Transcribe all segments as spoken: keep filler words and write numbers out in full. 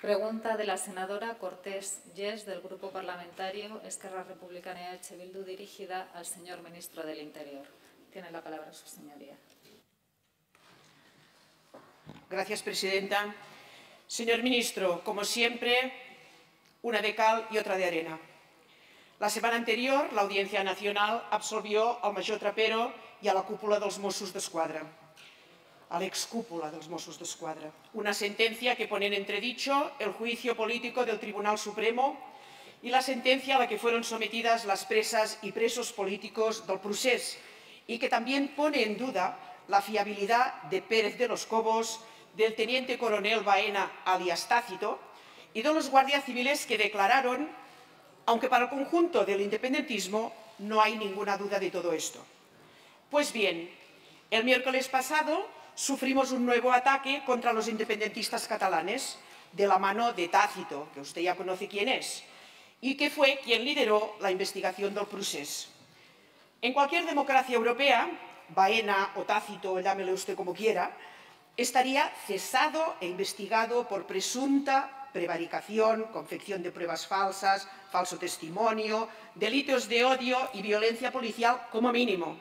Pregunta de la senadora Cortés Yes, del Grupo Parlamentario Esquerra Republicana y H. Bildu, dirigida al señor Ministro del Interior. Tiene la palabra su señoría. Gracias, presidenta. Señor ministro, como siempre, una de cal y otra de arena. La semana anterior, la Audiencia Nacional absolvió al major Trapero y a la cúpula dels Mossos d'Esquadra, a l'excúpula dels Mossos d'Esquadra. Una sentencia que pone en entredicho el juicio político del Tribunal Supremo y la sentencia a la que fueron sometidas las presas y presos políticos del procés, y que también pone en duda la fiabilidad de Pérez de los Cobos, del teniente coronel Baena, alias Tácito, y de los guardias civiles que declararon, aunque para el conjunto del independentismo no hay ninguna duda de todo esto. Pues bien, el miércoles pasado sufrimos un nuevo ataque contra los independentistas catalanes, de la mano de Tácito, que usted ya conoce quién es, y que fue quien lideró la investigación del procés. En cualquier democracia europea, Baena o Tácito, llámele usted como quiera, estaría cesado e investigado por presunta prevaricación, confección de pruebas falsas, falso testimonio, delitos de odio y violencia policial como mínimo.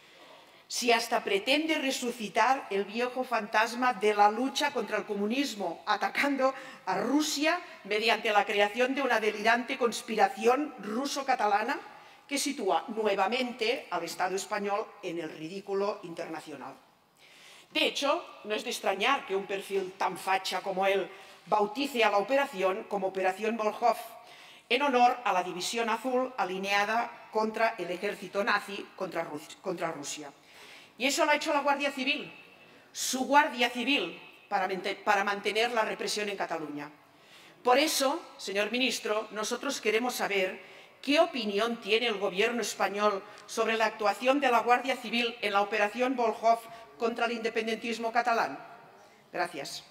Si hasta pretende resucitar el viejo fantasma de la lucha contra el comunismo, atacando a Rusia mediante la creación de una delirante conspiración ruso-catalana que sitúa nuevamente al Estado español en el ridículo internacional. De hecho, no es de extrañar que un perfil tan facha como él bautice a la operación como Operación Volhov, en honor a la División Azul alineada contra el ejército nazi contra, Rus contra Rusia. Y eso lo ha hecho la Guardia Civil, su Guardia Civil, para, para mantener la represión en Cataluña. Por eso, señor ministro, nosotros queremos saber qué opinión tiene el Gobierno español sobre la actuación de la Guardia Civil en la Operación Volhov contra el independentismo catalán. Gracias.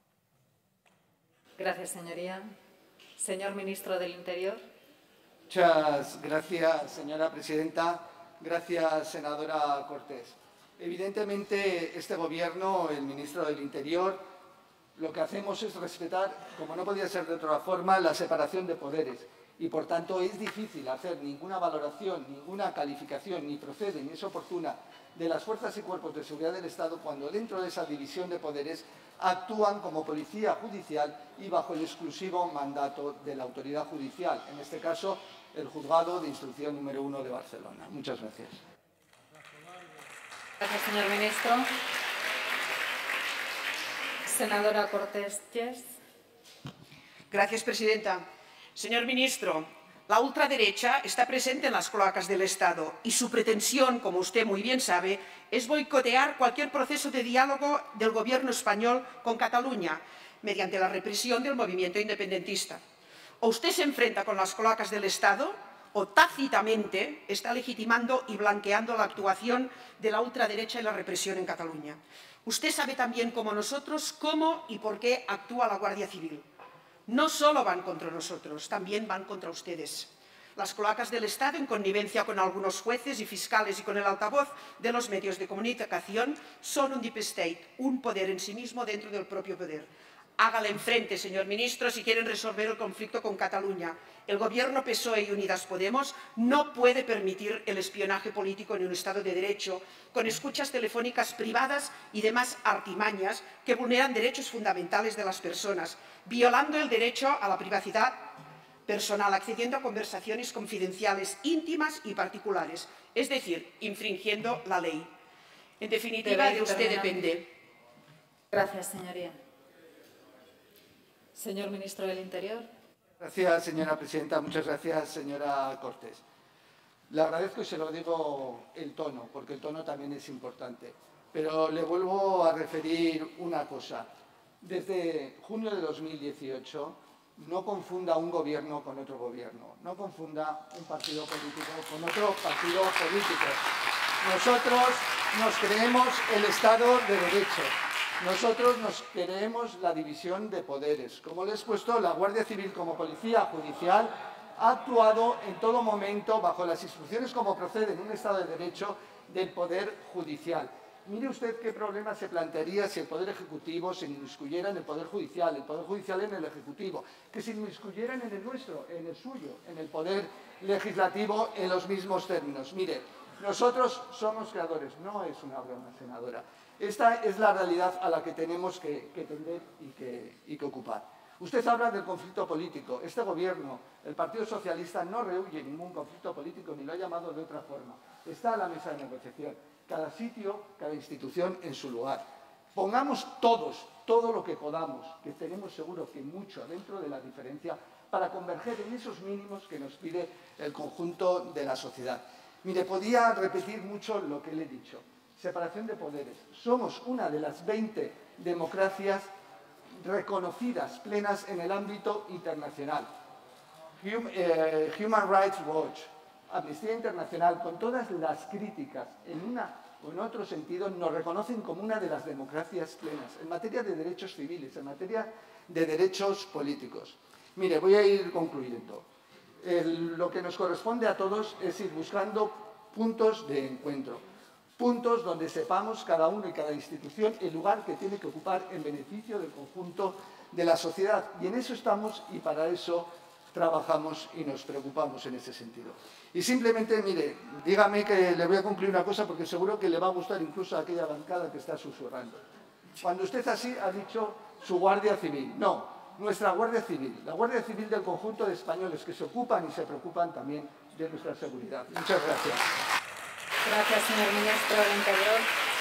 Gracias, señoría. Señor Ministro del Interior. Muchas gracias, señora presidenta. Gracias, senadora Cortés. Evidentemente, este Gobierno, el Ministro del Interior, lo que hacemos es respetar, como no podía ser de otra forma, la separación de poderes. Y, por tanto, es difícil hacer ninguna valoración, ninguna calificación, ni procede, ni es oportuna, de las fuerzas y cuerpos de seguridad del Estado cuando dentro de esa división de poderes actúan como policía judicial y bajo el exclusivo mandato de la autoridad judicial, en este caso, el Juzgado de Instrucción número uno de Barcelona. Muchas gracias. Gracias, señor ministro. Senadora Cortés Yes. Gracias, presidenta. Señor ministro, la ultraderecha está presente en las cloacas del Estado y su pretensión, como usted muy bien sabe, es boicotear cualquier proceso de diálogo del Gobierno español con Cataluña mediante la represión del movimiento independentista. O usted se enfrenta con las cloacas del Estado o tácitamente está legitimando y blanqueando la actuación de la ultraderecha y la represión en Cataluña. Usted sabe también, como nosotros, cómo y por qué actúa la Guardia Civil. No solo van contra nosotros, también van contra ustedes. Las cloacas del Estado, en connivencia con algunos jueces y fiscales y con el altavoz de los medios de comunicación, son un deep state, un poder en sí mismo dentro del propio poder. Hágale enfrente, señor ministro, si quieren resolver el conflicto con Cataluña. El Gobierno P S O E y Unidas Podemos no puede permitir el espionaje político en un Estado de Derecho, con escuchas telefónicas privadas y demás artimañas que vulneran derechos fundamentales de las personas, violando el derecho a la privacidad personal, accediendo a conversaciones confidenciales, íntimas y particulares, es decir, infringiendo la ley. En definitiva, de usted depende. Gracias, señoría. Señor Ministro del Interior. Gracias, señora presidenta. Muchas gracias, señora Cortés. Le agradezco y se lo digo el tono, porque el tono también es importante. Pero le vuelvo a referir una cosa. Desde junio de dos mil dieciocho, no confunda un gobierno con otro gobierno. No confunda un partido político con otro partido político. Nosotros nos creemos el Estado de Derecho. Nosotros nos creemos la división de poderes. Como les he puesto, la Guardia Civil como policía judicial ha actuado en todo momento bajo las instrucciones como procede en un Estado de Derecho del Poder Judicial. Mire usted qué problema se plantearía si el Poder Ejecutivo se inmiscuyera en el Poder Judicial, el Poder Judicial en el Ejecutivo, que se inmiscuyeran en el nuestro, en el suyo, en el Poder Legislativo en los mismos términos. Mire, nosotros somos creadores, no es una broma, senadora. Esta es la realidad a la que tenemos que, que tender y que, y que ocupar. Usted habla del conflicto político. Este gobierno, el Partido Socialista, no rehuye ningún conflicto político, ni lo ha llamado de otra forma. Está a la mesa de negociación. Cada sitio, cada institución en su lugar. Pongamos todos, todo lo que podamos, que tenemos seguro que mucho dentro de la diferencia, para converger en esos mínimos que nos pide el conjunto de la sociedad. Mire, podía repetir mucho lo que le he dicho. Separación de poderes. Somos una de las veinte democracias reconocidas, plenas en el ámbito internacional. Hum, eh, Human Rights Watch, Amnistía Internacional, con todas las críticas en una o en otro sentido, nos reconocen como una de las democracias plenas en materia de derechos civiles, en materia de derechos políticos. Mire, voy a ir concluyendo. El, lo que nos corresponde a todos es ir buscando puntos de encuentro, puntos donde sepamos cada uno y cada institución el lugar que tiene que ocupar en beneficio del conjunto de la sociedad. Y en eso estamos y para eso trabajamos y nos preocupamos en ese sentido. Y simplemente, mire, dígame que le voy a concluir una cosa porque seguro que le va a gustar incluso a aquella bancada que está susurrando. Cuando usted así ha dicho su Guardia Civil. No, nuestra Guardia Civil, la Guardia Civil del conjunto de españoles que se ocupan y se preocupan también de nuestra seguridad. Muchas gracias. Gracias, señor Ministro del Interior.